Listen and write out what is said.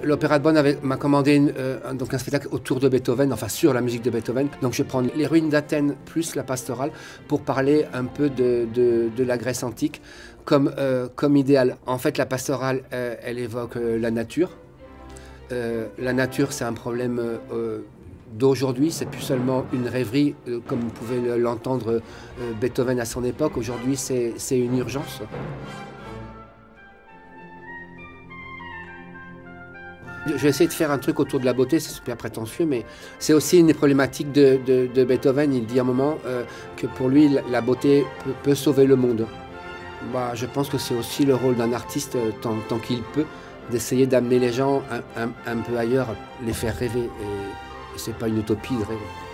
L'Opéra de Bonn m'a commandé donc un spectacle autour de Beethoven, enfin sur la musique de Beethoven. Donc je vais prendre les ruines d'Athènes plus la pastorale pour parler un peu de la Grèce antique comme idéal. En fait, la pastorale, elle évoque la nature. La nature, c'est un problème d'aujourd'hui, c'est plus seulement une rêverie comme vous pouvez l'entendre Beethoven à son époque. Aujourd'hui, c'est une urgence. Je vais essayer de faire un truc autour de la beauté, c'est super prétentieux, mais c'est aussi une des problématiques de Beethoven. Il dit à un moment que pour lui, la beauté peut sauver le monde. Bah, je pense que c'est aussi le rôle d'un artiste, tant qu'il peut, d'essayer d'amener les gens un peu ailleurs, les faire rêver. Et c'est pas une utopie de rêver.